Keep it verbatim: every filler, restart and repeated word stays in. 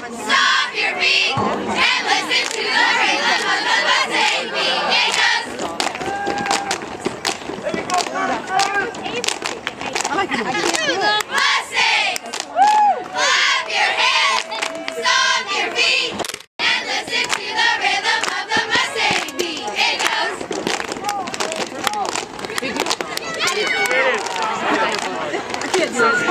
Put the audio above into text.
Stop your feet and listen to the rhythm of the Mustang beat. It goes. Mustang! Clap your hands, stomp your feet, and listen to the rhythm of the Mustang beat. It goes. I can't do it.